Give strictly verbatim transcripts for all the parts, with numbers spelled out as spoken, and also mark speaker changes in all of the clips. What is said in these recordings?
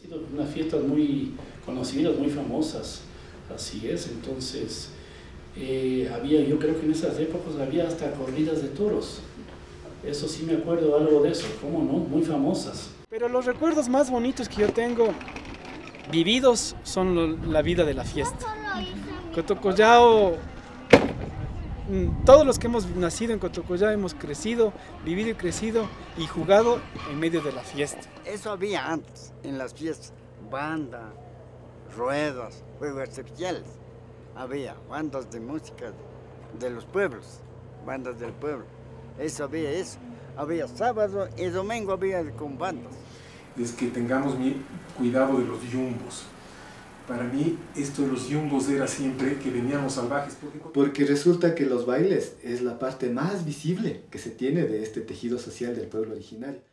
Speaker 1: Ha sido unas fiestas muy conocidas, muy famosas, así es. Entonces, eh, había, yo creo que en esas épocas había hasta corridas de toros. Eso sí me acuerdo algo de eso, ¿cómo no? Muy famosas.
Speaker 2: Pero los recuerdos más bonitos que yo tengo vividos son lo, la vida de la fiesta. Cotocollao, todos los que hemos nacido en Cotocollao hemos crecido, vivido y crecido y jugado en medio de la fiesta.
Speaker 3: Eso había antes, en las fiestas, banda, ruedas, juegos especiales. Había bandas de música de los pueblos, bandas del pueblo. Eso había eso. Había sábado y domingo había con bandas.
Speaker 4: Es que tengamos cuidado de los yumbos. Para mí esto de los yumbos era siempre que veníamos salvajes. Porque...
Speaker 5: porque resulta que los bailes es la parte más visible que se tiene de este tejido social del pueblo originario.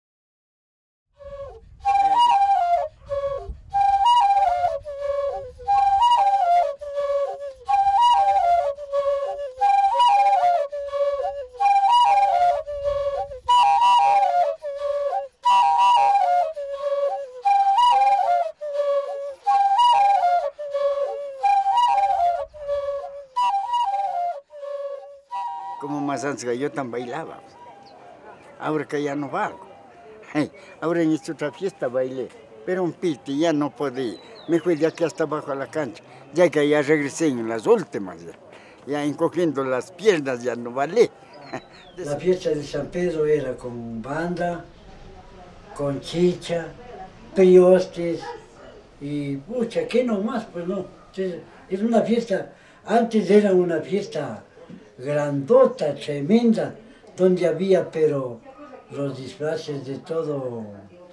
Speaker 3: Como más antes que yo tan bailaba. Ahora que ya no valgo. Ay, ahora en esta otra fiesta bailé, pero un piti ya no podía. Me fui de aquí hasta abajo a la cancha, ya que ya regresé en las últimas. Ya, ya encogiendo las piernas ya no valé.
Speaker 6: La fiesta de San Pedro era con banda, con chicha, priostes y pucha, ¿qué nomás? Pues no, es una fiesta, antes era una fiesta grandota, tremenda, donde había pero los disfraces de todo,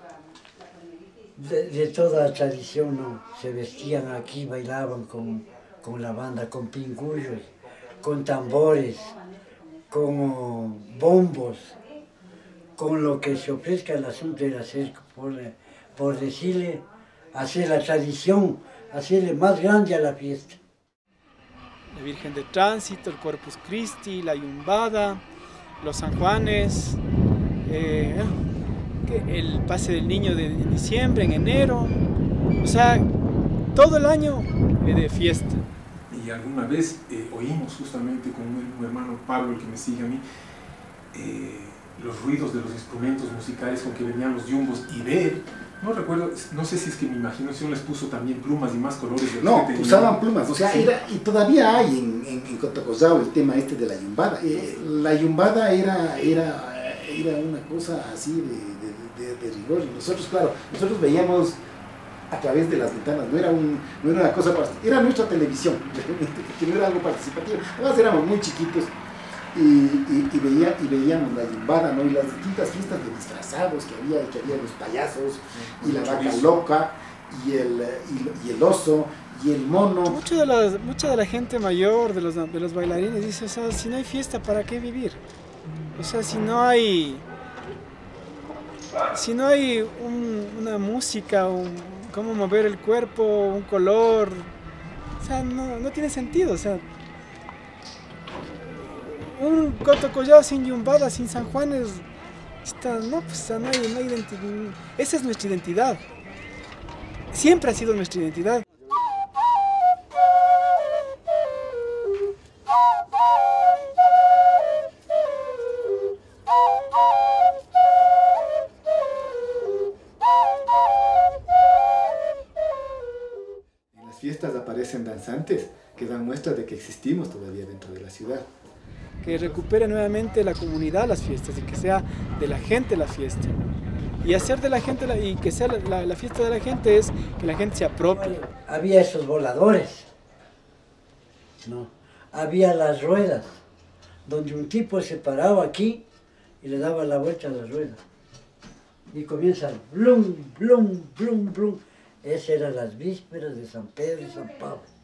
Speaker 6: de, de toda tradición, ¿no? Se vestían aquí, bailaban con, con la banda, con pingullos, con tambores, con bombos, con lo que se ofrezca. El asunto era hacer, por, por decirle, hacer la tradición, hacerle más grande a la fiesta.
Speaker 2: La Virgen de Tránsito, el Corpus Christi, la Yumbada, los San Juanes, eh, el pase del niño de diciembre, en enero, o sea, todo el año de fiesta.
Speaker 4: Y alguna vez eh, oímos justamente con un hermano Pablo, el que me sigue a mí, eh, los ruidos de los instrumentos musicales con que venían los yumbos y ver, no recuerdo, no sé si es que mi imaginación les puso también plumas y más colores. De
Speaker 7: no,
Speaker 4: que
Speaker 7: usaban plumas, o sea,
Speaker 4: sí.
Speaker 7: era, y todavía hay en, en, en Cotocollao el tema este de la yumbada. Eh, la yumbada era, era, era una cosa así de, de, de, de rigor. Y nosotros, claro, nosotros veíamos a través de las ventanas, no era, un, no era una cosa, era nuestra televisión, que no era algo participativo. Además éramos muy chiquitos. Y, y, y, veía, y veíamos la yumbada, ¿no? Y las distintas fiestas de disfrazados que había, que había los payasos, y la vaca loca, y el, y, y el oso, y el mono.
Speaker 2: Mucho de la, mucha de la gente mayor, de los, de los bailarines, dice, o sea, si no hay fiesta, ¿para qué vivir? O sea, si no hay, si no hay un, una música, un, cómo mover el cuerpo, un color, o sea, no, no tiene sentido, o sea, un Cotocollao sin yumbada, sin San Juanes, está, no, pues no hay, no hay identidad. Esa es nuestra identidad. Siempre ha sido nuestra identidad.
Speaker 5: En las fiestas aparecen danzantes que dan muestra de que existimos todavía dentro de la ciudad.
Speaker 2: Que recupere nuevamente la comunidad las fiestas y que sea de la gente la fiesta. Y hacer de la gente, la, y que sea la, la, la fiesta de la gente es que la gente se apropie.
Speaker 6: Había esos voladores, ¿no? Había las ruedas, donde un tipo se paraba aquí y le daba la vuelta a la rueda. Y comienza blum, blum, blum, blum. Esas eran las vísperas de San Pedro y San Pablo.